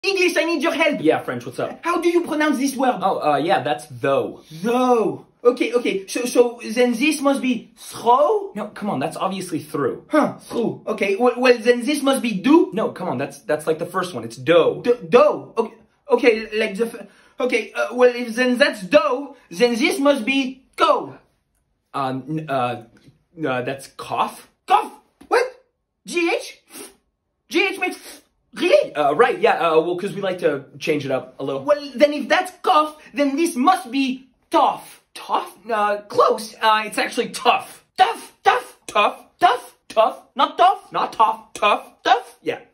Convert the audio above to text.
English, I need your help. Yeah, French, what's up? How do you pronounce this word? Oh, yeah, that's though. Though. Okay. So then this must be throw? No, come on, that's obviously through. Huh, through. Okay, well then this must be do? No, come on, that's like the first one. It's dough. Dough. Okay, like well if then that's dough, then this must be go. That's cough? Cough? What? GH? GH makes really? Right, yeah, well, because we like to change it up a little. Well, then if that's cough, then this must be tough. Tough? Close. It's actually tough. Tough. Tough. Tough. Tough. Not tough. Not tough. Tough. Tough. Yeah.